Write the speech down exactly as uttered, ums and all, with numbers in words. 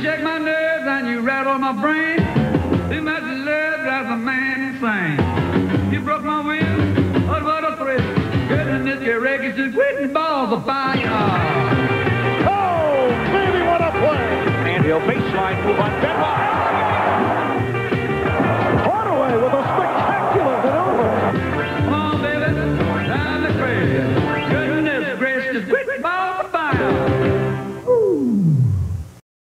shake my nerves and you rattle my brain. Too much love drives a man insane. You broke my will, oh, what a thrill. Goodness, your records just quitting balls of fire. Oh, baby, what a play! And he'll baseline move on Benoit.